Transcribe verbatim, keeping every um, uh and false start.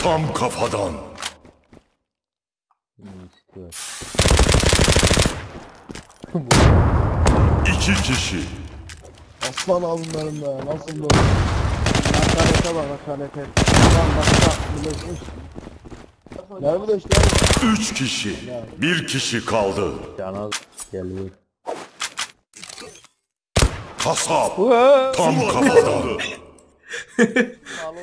Tam kafadan. İki kişi. Aslan alınlarım be. Nasıl böyle? Hakarete bak hakarete. Lan başka birleşmiş. Nerede de işte? Üç kişi. Bir kişi kaldı. Canaz geliyor. Kasap. Tam kafadan.